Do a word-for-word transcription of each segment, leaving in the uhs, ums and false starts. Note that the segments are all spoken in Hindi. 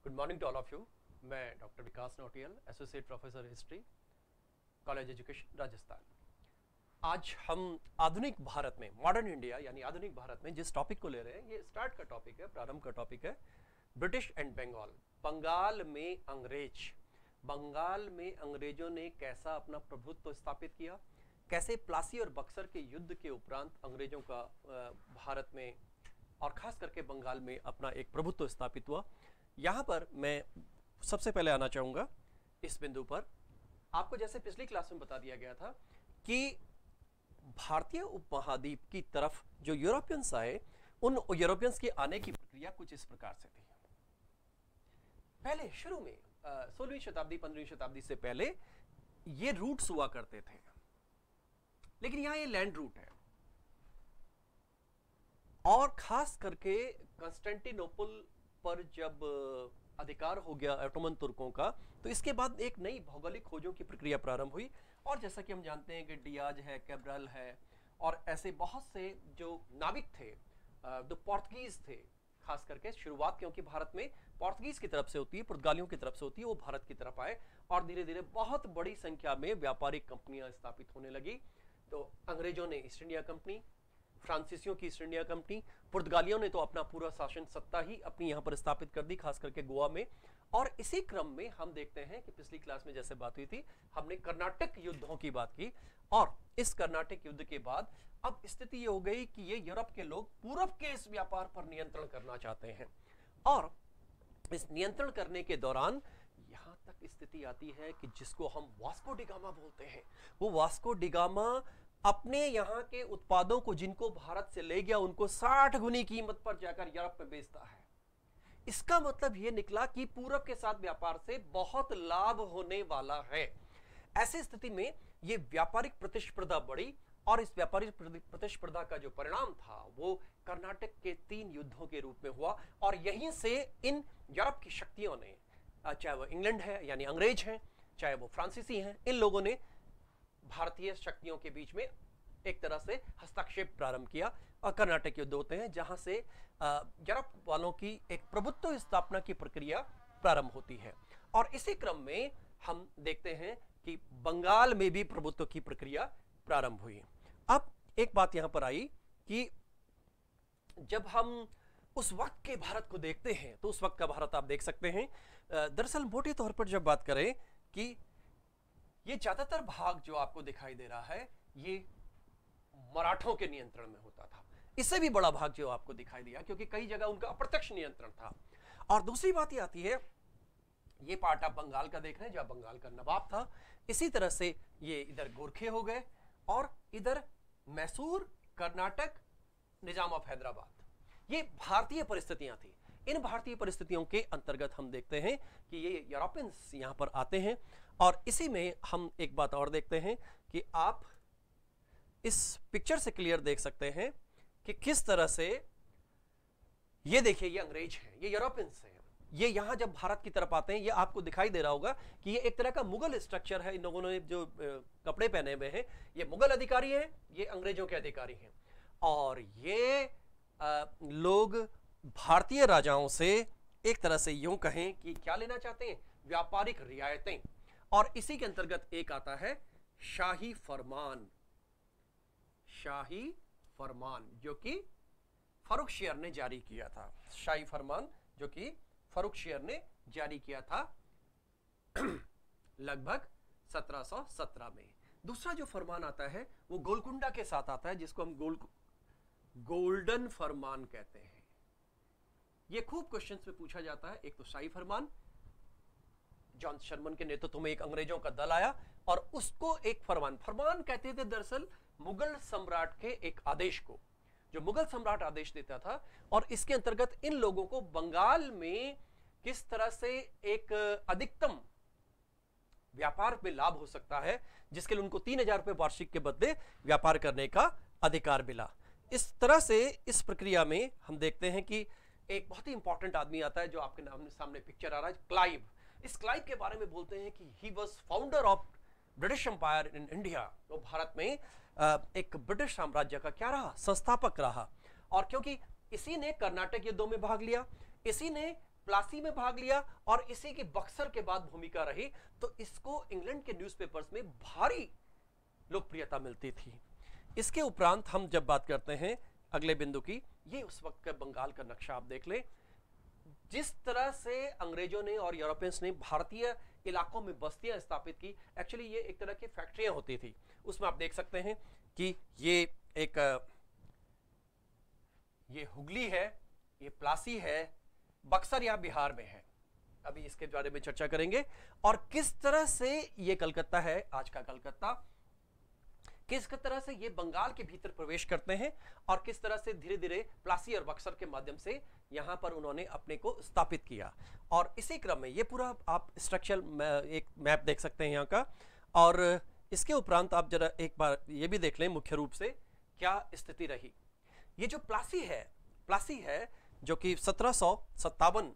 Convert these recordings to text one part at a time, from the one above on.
Good morning to all of you. मैं doctor Vikas Nautiyal, associate professor history, college education, Rajasthan. आज हम आधुनिक भारत में, मॉडर्न इंडिया यानी आधुनिक भारत में जिस टॉपिक को ले रहे हैं, ये स्टार्ट का टॉपिक है, प्रारंभ का टॉपिक है ब्रिटिश एंड बंगाल। बंगाल में अंग्रेज, बंगाल में अंग्रेजों ने कैसा अपना प्रभुत्व स्थापित किया, कैसे प्लासी और बक्सर के युद्ध के उपरांत अंग्रेजों का भारत में और खास करके बंगाल में अपना एक प्रभुत्व स्थापित हुआ। यहाँ पर मैं सबसे पहले आना चाहूँगा इस बिंदु पर। आपको जैसे पिछली क्लास में बता दिया गया था कि भारतीय उपमहाद्वीप की तरफ जो यूरोपियंस आए, उन यूरोपियंस के आने की प्रक्रिया कुछ इस प्रकार से थी। पहले शुरू में सोलहवीं शताब्दी पंद्रहवीं शताब्दी से पहले ये रूट्स हुआ करते थे, लेकिन यहाँ ये लैंड रूट है और खास करके कंस्टेंटिनोपल पर जब अधिकार हो गया ओटोमन तुर्कों का, तो इसके बाद एक नई भौगोलिक खोजों की प्रक्रिया प्रारंभ हुई। और जैसा कि हम जानते हैं कि डियाज है, कैब्रल है और ऐसे बहुत से जो नाविक थे, जो पोर्तुगीज थे खास करके शुरुआत, क्योंकि भारत में पोर्तुगीज की तरफ से होती है, पुर्तगालियों की तरफ से होती है, वो भारत की तरफ आए और धीरे धीरे बहुत बड़ी संख्या में व्यापारिक कंपनियां स्थापित होने लगी। तो अंग्रेजों ने ईस्ट इंडिया कंपनी, फ्रांसीसियों की ईस्ट इंडिया कंपनी, पुर्तगालियों ने तो अपना पूरा शासन सत्ता ही अपनी यहाँ पर स्थापित कर दी, खास करके गोवा में। और इसी क्रम में हम देखते हैं कि पिछली क्लास में जैसे बात हुई थी, हमने कर्नाटक युद्धों की बात की और इस कर्नाटक युद्ध के बाद अब स्थिति ये हो गई कि ये यूरोप के लोग पूरब के इस व्यापार पर नियंत्रण करना चाहते हैं और इस नियंत्रण करने के दौरान यहां तक स्थिति आती है कि जिसको हम वास्को डिगामा बोलते हैं, वो वास्को डिगामा अपने यहाँ के उत्पादों को जिनको भारत से ले गया, उनको साठ गुनी कीमत पर जाकर यूरोप में बेचता है। इसका मतलब यह निकला कि पूरब के साथ व्यापार से बहुत लाभ होने वाला है। ऐसी स्थिति में यह व्यापारिक प्रतिस्पर्धा बढ़ी और इस व्यापारिक प्रतिस्पर्धा का जो परिणाम था वो कर्नाटक के तीन युद्धों के रूप में हुआ। और यहीं से इन यूरोप की शक्तियों ने, चाहे वो इंग्लैंड है यानी अंग्रेज हैं, चाहे वो फ्रांसीसी हैं, इन लोगों ने भारतीय शक्तियों के बीच में एक तरह से हस्तक्षेप प्रारंभ किया और कर्नाटक युद्ध होते हैं, जहां से यूरोप वालों की एक प्रभुत्व स्थापना की प्रक्रिया प्रारंभ होती है। और इसी क्रम में हम देखते हैं कि बंगाल में भी प्रभुत्व की प्रक्रिया प्रारंभ हुई। अब एक बात यहां पर आई कि जब हम उस वक्त के भारत को देखते हैं, तो उस वक्त का भारत आप देख सकते हैं, दरअसल मोटे तौर पर जब बात करें कि ये ज्यादातर भाग जो आपको दिखाई दे रहा है ये मराठों के नियंत्रण में होता था। इससे भी बड़ा भाग जो आपको दिखाई दिया, क्योंकि कई जगह उनका अप्रत्यक्ष नियंत्रण था। और दूसरी बात ये आती है, ये पार्ट आप बंगाल का देख रहे हैं जहां बंगाल का नवाब था। इसी तरह से ये इधर गोरखे हो गए और इधर मैसूर, कर्नाटक, निजाम ऑफ हैदराबाद। ये भारतीय परिस्थितियां थी। इन भारतीय परिस्थितियों के अंतर्गत हम देखते हैं कि ये यूरोपियंस यहां पर आते हैं। और इसी में हम एक बात और देखते हैं कि आप इस पिक्चर से क्लियर देख सकते हैं कि किस तरह से, ये देखिए ये अंग्रेज हैं, ये यूरोपियंस हैं। ये यहां जब भारत की तरफ आते हैं, ये आपको दिखाई दे रहा होगा कि ये एक तरह का मुगल स्ट्रक्चर है। इन लोगों ने जो कपड़े पहने हुए हैं, ये मुगल अधिकारी हैं, ये अंग्रेजों के अधिकारी हैं। और ये आ, लोग भारतीय राजाओं से एक तरह से यूं कहें कि क्या लेना चाहते हैं, व्यापारिक रियायतें। और इसी के अंतर्गत एक आता है शाही फरमान, शाही फरमान जो कि फर्रुखशियर ने जारी किया था। शाही फरमान जो कि फर्रुखशियर ने जारी किया था लगभग सत्रह सौ सत्रह में। दूसरा जो फरमान आता है वो गोलकुंडा के साथ आता है, जिसको हम गोल गोल्डन फरमान कहते हैं। ये खूब क्वेश्चंस में पूछा जाता है। एक तो शाही फरमान, जॉन शर्मन के नेतृत्व में एक अंग्रेजों का दल आया और उसको एक फरमान, फरमान कहते थे दरअसल मुगल सम्राट के एक आदेश को, जो मुगल सम्राट आदेश देता था। और इसके अंतर्गत इन लोगों को बंगाल में किस तरह से एक अधिकतम व्यापार में लाभ हो सकता है, जिसके लिए उनको तीन हजार रुपए वार्षिक के बदले व्यापार करने का अधिकार मिला। इस तरह से इस प्रक्रिया में हम देखते हैं कि एक बहुत ही इंपॉर्टेंट आदमी आता है, जो आपके नाम सामने पिक्चर आ रहा है, क्लाइव। इस क्लाइव के बारे में बोलते हैं कि he was founder of British empire in India. वो भारत में एक ब्रिटिश साम्राज्य का क्या रहा, संस्थापक रहा। और क्योंकि इसी ने कर्नाटक युद्धों में भाग लिया, इसी ने प्लासी में भाग लिया और इसी की बक्सर के बाद भूमिका रही, तो इसको इंग्लैंड के न्यूज़पेपर्स में भारी लोकप्रियता मिलती थी। इसके उपरांत हम जब बात करते हैं अगले बिंदु की, ये उस वक्त का बंगाल का नक्शा आप देख लें। जिस तरह से अंग्रेजों ने और यूरोपियंस ने भारतीय इलाकों में बस्तियां स्थापित की, एक्चुअली ये एक तरह की फैक्ट्रियां होती थी। उसमें आप देख सकते हैं कि ये एक ये हुगली है, ये प्लासी है, बक्सर या बिहार में है। अभी इसके बारे में चर्चा करेंगे। और किस तरह से ये कलकत्ता है, आज का कलकत्ता, किस तरह से ये बंगाल के भीतर प्रवेश करते हैं और किस तरह से धीरे धीरे प्लासी और बक्सर के माध्यम से यहां पर उन्होंने अपने को स्थापित किया। और इसी क्रम में ये पूरा आप स्ट्रक्चर एक मैप देख सकते हैं यहाँ का। और इसके उपरांत आप जरा एक बार ये भी देख लें मुख्य रूप से क्या स्थिति रही। ये जो प्लासी है, प्लासी है जो कि सत्रह सौ सत्तावन,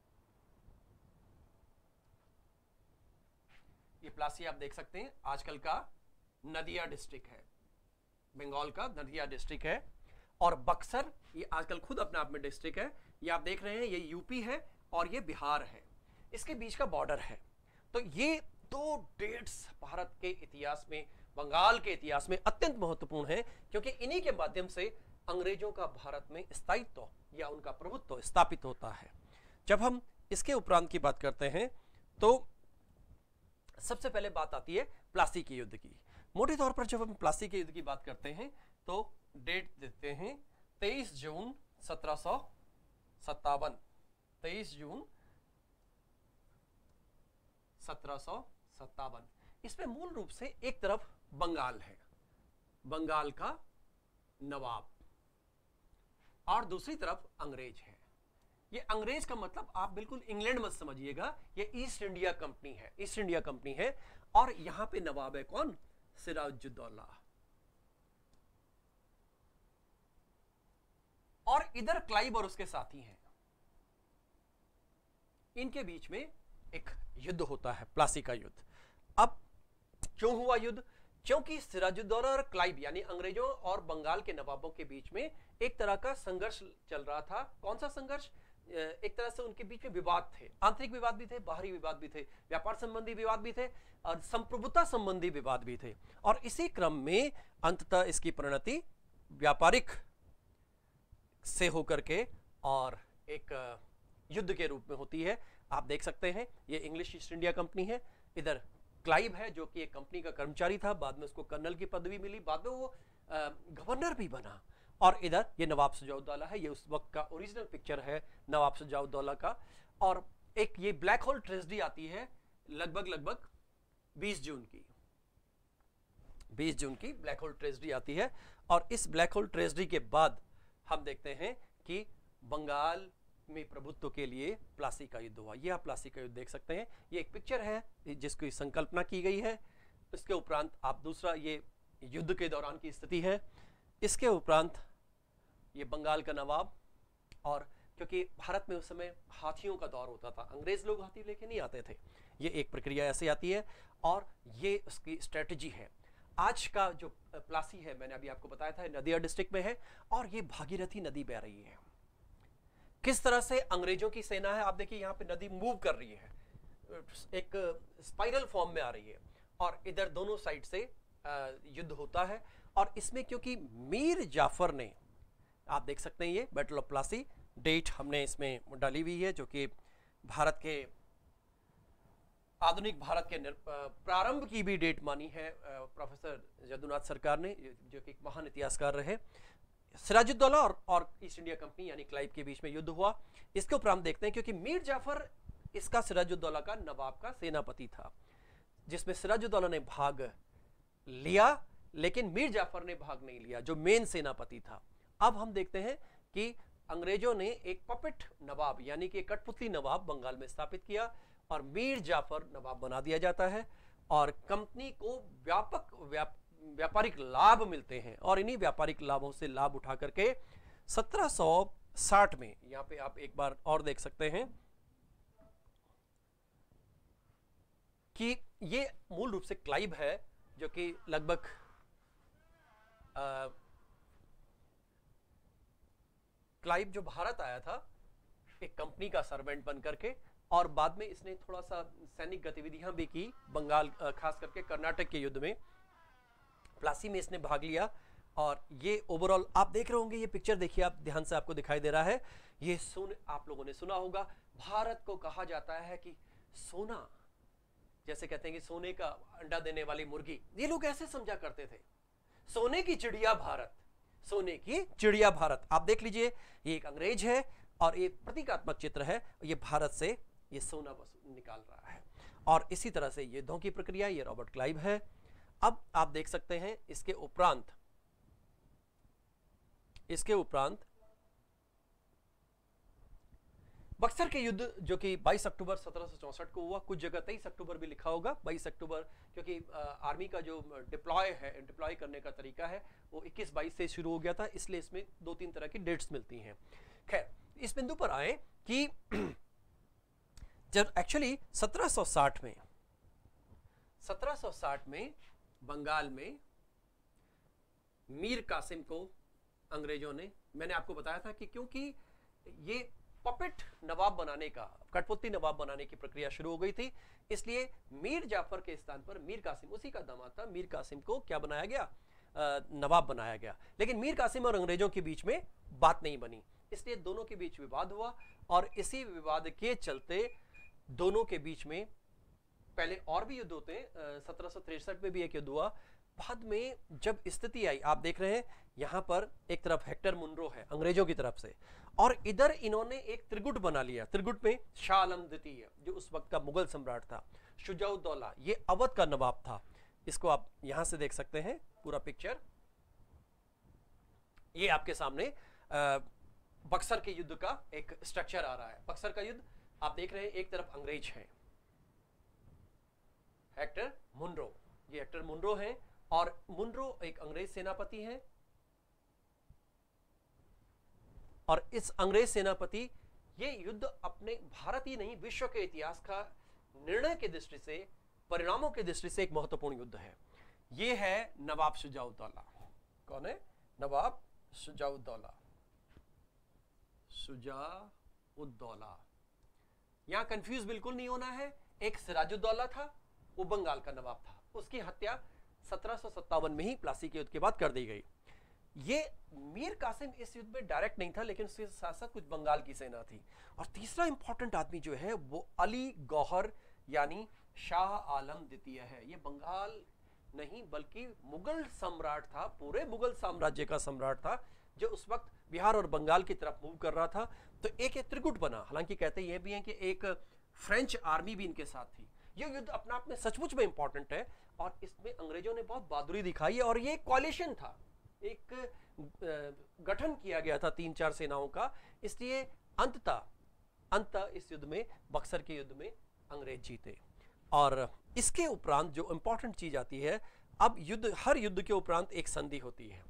ये प्लासी आप देख सकते हैं आजकल का नदिया डिस्ट्रिक्ट है, बंगाल का नदिया डिस्ट्रिक्ट है। और बक्सर ये आजकल खुद अपने आप में डिस्ट्रिक्ट है। ये आप देख रहे हैं ये यूपी है और ये बिहार है, इसके बीच का बॉर्डर है। तो ये दो डेट्स भारत के इतिहास में, बंगाल के इतिहास में अत्यंत महत्वपूर्ण है, क्योंकि इन्हीं के माध्यम से अंग्रेजों का भारत में स्थायित्व या उनका प्रभुत्व स्थापित होता है। जब हम इसके उपरांत की बात करते हैं तो सबसे पहले बात आती है प्लासी के युद्ध की। मोटे तौर पर जब हम प्लासी के युद्ध की बात करते हैं तो डेट देते हैं तेईस जून सत्रह सौ सत्तावन, तेईस जून सत्रह सौ सत्तावन। इसमें मूल रूप से एक तरफ बंगाल है, बंगाल का नवाब, और दूसरी तरफ अंग्रेज है। ये अंग्रेज का मतलब आप बिल्कुल इंग्लैंड मत समझिएगा, ये ईस्ट इंडिया कंपनी है, ईस्ट इंडिया कंपनी है। और यहां पे नवाब है कौन? सिराजुद्दौला। और इधर क्लाइव और उसके साथी हैं। इनके बीच में एक युद्ध होता है, प्लासी का युद्ध। अब क्यों हुआ युद्ध? क्योंकि सिराजुद्दौला और क्लाइव यानी अंग्रेजों और बंगाल के नवाबों के बीच में एक तरह का संघर्ष चल रहा था। कौन सा संघर्ष? एक तरह से उनके बीच में विवाद थे, आंतरिक विवाद भी थे, बाहरी विवाद भी थे, व्यापार संबंधी विवाद भी थे और संप्रभुता संबंधी विवाद भी थे। और इसी क्रम में अंततः इसकी परिणति व्यापारिक से होकर के और एक युद्ध के रूप में होती है। आप देख सकते हैं ये इंग्लिश ईस्ट इंडिया कंपनी है, इधर क्लाइव है जो कि एक कंपनी का कर्मचारी था, बाद में उसको कर्नल की पदवी मिली, बाद में वो गवर्नर भी बना। और इधर ये नवाब सिराजुद्दौला है, ये उस वक्त का ओरिजिनल पिक्चर है नवाब सिराजुद्दौला का। और एक ये ब्लैक होल ट्रेजेडी आती है लगभग लगभग बीस जून की, बीस जून की ब्लैक होल ट्रेजेडी आती है। और इस ब्लैक होल ट्रेजेडी के बाद हम देखते हैं कि बंगाल में प्रभुत्व के लिए प्लासी का युद्ध हुआ। ये आप प्लासी का युद्ध देख सकते हैं, ये एक पिक्चर है जिसकी संकल्पना की गई है। इसके उपरांत आप दूसरा ये युद्ध के दौरान की स्थिति है। इसके उपरांत ये बंगाल का नवाब, और क्योंकि भारत में उस समय हाथियों का दौर होता था, अंग्रेज लोग हाथी लेके नहीं आते थे, ये एक प्रक्रिया ऐसे आती है और ये उसकी स्ट्रेटजी है। आज का जो प्लासी है मैंने अभी आपको बताया था नदिया डिस्ट्रिक्ट में है और ये भागीरथी नदी बह रही है। किस तरह से अंग्रेजों की सेना है, आप देखिए यहाँ पे नदी मूव कर रही है, एक स्पाइरल फॉर्म में आ रही है और इधर दोनों साइड से युद्ध होता है। और इसमें क्योंकि मीर जाफर ने, आप देख सकते हैं ये बैटल ऑफ प्लासी डेट हमने इसमें डाली हुई है जो कि भारत के आधुनिक भारत के प्रारंभ की भी डेट मानी है प्रोफेसर जदुनाथ सरकार ने, जो कि एक महान इतिहासकार रहे। सिराजुद्दौला और, और ईस्ट इंडिया कंपनी यानी क्लाइव के बीच में युद्ध हुआ। इसके उपरांत देखते हैं क्योंकि मीर जाफर इसका सिराजुद्दौला का नवाब का सेनापति था, जिसमें सिराजुद्दौला ने भाग लिया लेकिन मीर जाफर ने भाग नहीं लिया जो मेन सेनापति था। अब हम देखते हैं कि अंग्रेजों ने एक पपेट नवाब यानी कि कठपुतली नवाब बंगाल में स्थापित किया और मीर जाफर नवाब बना दिया जाता है और कंपनी को व्यापक व्याप, व्यापारिक लाभ मिलते हैं। और इन्हीं व्यापारिक लाभों से लाभ उठा करके सत्रह सौ साठ में, यहां पे आप एक बार और देख सकते हैं कि ये मूल रूप से क्लाइव है जो कि लगभग क्लाइव जो भारत आया था एक कंपनी का सर्वेंट बन करके, और बाद में इसने थोड़ा सा सैनिक गतिविधियां भी की बंगाल, खास करके कर्नाटक के युद्ध में, प्लासी में इसने भाग लिया। और ये ओवरऑल आप देख रहे होंगे, ये पिक्चर देखिए आप ध्यान से, आपको दिखाई दे रहा है। ये सुन आप लोगों ने सुना होगा, भारत को कहा जाता है कि सोना, जैसे कहते हैं कि सोने का अंडा देने वाली मुर्गी, ये लोग ऐसे समझा करते थे, सोने की चिड़िया भारत, सोने की चिड़िया भारत। आप देख लीजिए, ये एक अंग्रेज है और ये प्रतीकात्मक चित्र है, ये भारत से ये सोना निकाल रहा है। और इसी तरह से युद्धों की प्रक्रिया, ये रॉबर्ट क्लाइव है। अब आप देख सकते हैं इसके उपरांत, इसके उपरांत बक्सर के युद्ध जो कि बाईस अक्टूबर सत्रह सौ चौसठ को हुआ, कुछ जगह तेईस अक्टूबर भी लिखा होगा, बाईस अक्टूबर, क्योंकि आर्मी का जो डिप्लॉय है, डिप्लॉय करने का तरीका है वो इक्कीस बाईस से शुरू हो गया था, इसलिए इसमें दो तीन तरह की डेट्स मिलती हैं। खैर, इस बिंदु पर आए कि जब एक्चुअली सत्रह सौ साठ में सत्रह सौ साठ में बंगाल में मीर कासिम को अंग्रेजों ने, मैंने आपको बताया था कि क्योंकि ये पपेट नवाब बनाने का, कठपुतली नवाब बनाने की प्रक्रिया शुरू हो गई थी, इसलिए मीर जाफर के स्थान पर मीर कासिम, उसी का दामाद था, मीर कासिम को क्या बनाया गया, आ, नवाब बनाया गया। लेकिन मीर कासिम और अंग्रेजों के बीच में बात नहीं बनी, इसलिए दोनों के बीच विवाद हुआ, और इसी विवाद के चलते दोनों के बीच में पहले और भी युद्ध होते हैं, सत्रह सौ तिरसठ में भी एक युद्ध हुआ। बाद में जब स्थिति आई, आप देख रहे हैं यहां पर एक तरफ हेक्टर मुनरो है अंग्रेजों की तरफ से, और इधर इन्होंने एक त्रिगुट बना लिया। त्रिगुट में शाह आलम द्वितीय जो उस वक्त का मुगल सम्राट था, शुजाउद्दौला ये अवध का नवाब था। इसको आप यहां से देख सकते हैं पूरा पिक्चर, ये आपके सामने आ, बक्सर के युद्ध का एक स्ट्रक्चर आ रहा है। बक्सर का युद्ध आप देख रहे हैं, एक तरफ अंग्रेज हैं, हेक्टर मुनरो, ये हेक्टर मुनरो हैं, और मुनरो एक अंग्रेज सेनापति हैं, और इस अंग्रेज सेनापति, ये युद्ध अपने भारत ही नहीं विश्व के इतिहास का निर्णय की दृष्टि से, परिणामों की दृष्टि से एक महत्वपूर्ण युद्ध है। ये है नवाब शुजाउद्दौला। कौन है? नवाब शुजाउद्दौला। शुजाउद्दौला, यहां कंफ्यूज बिल्कुल नहीं होना है। एक सिराजुद्दौला था, वो बंगाल का नवाब था, उसकी हत्या सत्रह सौ सत्तावन में ही प्लासी के युद्ध के बाद कर दी गई। ये मीर कासिम इस युद्ध में डायरेक्ट नहीं था, लेकिन उसके साथ साथ कुछ बंगाल की सेना थी। और तीसरा इंपॉर्टेंट आदमी जो है वो अली गौहर यानी शाह आलम द्वितीय है। ये बंगाल नहीं बल्कि मुगल सम्राट था, पूरे मुगल साम्राज्य का सम्राट था, जो उस वक्त बिहार और बंगाल की तरफ मूव कर रहा था। तो एक एक त्रिगुट बना। हालांकि कहते ये भी हैं कि एक फ्रेंच आर्मी भी इनके साथ थी। ये युद्ध अपने आप में सचमुच में इंपॉर्टेंट है, और इसमें अंग्रेजों ने बहुत बहादुरी दिखाई है। और ये कॉलिशन था, एक गठन किया गया था तीन चार सेनाओं का, इसलिए अंततः अंततः इस युद्ध में, बक्सर के युद्ध में अंग्रेज जीते। और इसके उपरांत जो इंपॉर्टेंट चीज आती है, अब युद्ध, हर युद्ध के उपरांत एक संधि होती है।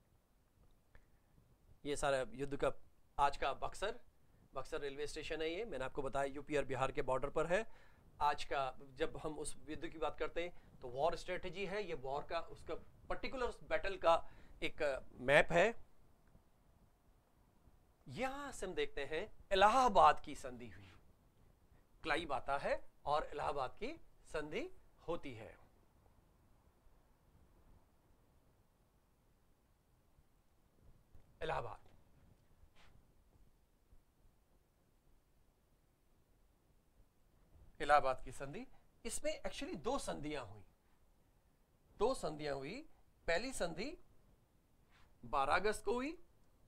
ये सारा युद्ध का आज का बक्सर बक्सर रेलवे स्टेशन है, ये मैंने आपको बताया यूपी और बिहार के बॉर्डर पर है। आज का जब हम उस युद्ध की बात करते हैं तो वॉर स्ट्रेटेजी है, ये वॉर का उसका पर्टिकुलर बैटल का एक मैप है। यहां से हम देखते हैं इलाहाबाद की संधि हुई, क्लाइव आता है और इलाहाबाद की संधि होती है। इलाहाबाद, इलाहाबाद की संधि, इसमें एक्चुअली दो संधियां हुई दो संधियां हुई पहली संधि बारह अगस्त को हुई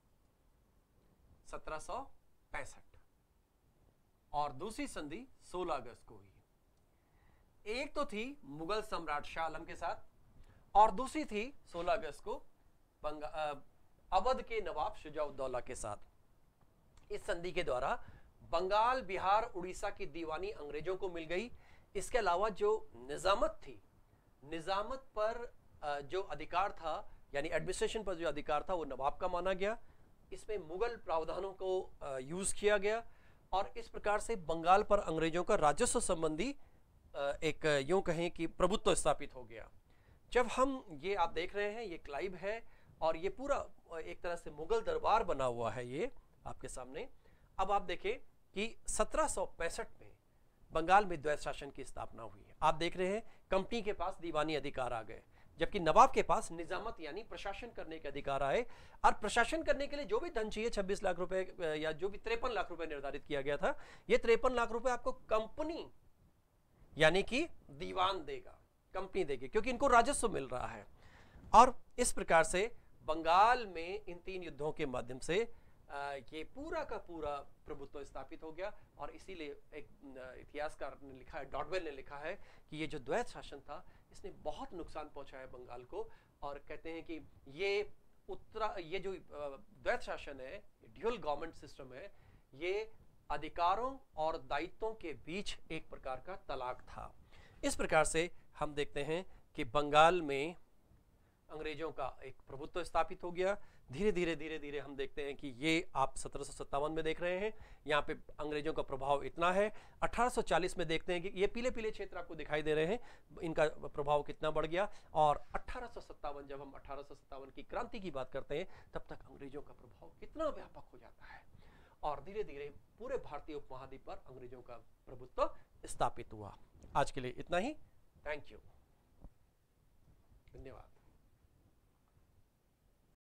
सत्रह सौ पैंसठ, और दूसरी संधि सोलह अगस्त को हुई। एक तो थी मुगल सम्राट शाह आलम के साथ, और दूसरी थी सोलह अगस्त को अवध के नवाब शुजाउद्दौला के साथ। इस संधि के द्वारा बंगाल, बिहार, उड़ीसा की दीवानी अंग्रेजों को मिल गई। इसके अलावा जो निजामत थी, निजामत पर जो अधिकार था यानी एडमिनिस्ट्रेशन पर जो अधिकार था वो नवाब का माना गया। इसमें मुगल प्रावधानों को यूज किया गया, और इस प्रकार से बंगाल पर अंग्रेजों का राजस्व संबंधी एक यूं कहें कि प्रभुत्व स्थापित हो गया। जब हम ये आप देख रहे हैं, ये क्लाइव है, और ये पूरा एक तरह से मुगल दरबार बना हुआ है ये आपके सामने। अब आप देखें कि सत्रह सौ पैंसठ में बंगाल में द्वैत शासन की स्थापना हुई है। आप देख रहे हैं कंपनी के पास दीवानी अधिकार आ गए, जबकि नवाब के पास निजामत यानी प्रशासन करने के अधिकार आए। और प्रशासन करने के लिए जो भी धन चाहिए, छब्बीस लाख रुपए या जो भी तिरपन लाख रुपए निर्धारित किया गया था, ये तिरपन लाख रुपए आपको कंपनी यानी कि दीवान देगा, कंपनी देगी, क्योंकि इनको राजस्व मिल रहा है। और इस प्रकार से बंगाल में इन तीन युद्धों के माध्यम से ये पूरा का पूरा प्रभुत्व स्थापित हो गया। और इसीलिए एक इतिहासकार ने लिखा है, डॉडवेल ने लिखा है कि ये जो द्वैत शासन था इसने बहुत नुकसान पहुंचाया बंगाल को। और कहते हैं कि ये उत्तरा ये जो द्वैत शासन है, ड्यूअल गवर्नमेंट सिस्टम है, ये अधिकारों और दायित्वों के बीच एक प्रकार का तलाक था। इस प्रकार से हम देखते हैं कि बंगाल में अंग्रेजों का एक प्रभुत्व स्थापित हो गया। धीरे धीरे धीरे धीरे हम देखते हैं कि ये आप सत्रह सौ सत्तावन में देख रहे हैं, यहाँ पे अंग्रेजों का प्रभाव इतना है। अठारह सौ चालीस में देखते हैं कि ये पीले पीले क्षेत्र आपको दिखाई दे रहे हैं, इनका प्रभाव कितना बढ़ गया। और अठारह सौ सत्तावन जब हम अठारह सौ सत्तावन की क्रांति की बात करते हैं, तब तक अंग्रेजों का प्रभाव कितना व्यापक हो जाता है और धीरे धीरे पूरे भारतीय उपमहाद्वीप पर अंग्रेजों का प्रभुत्व स्थापित हुआ। आज के लिए इतना ही। थैंक यू, धन्यवाद।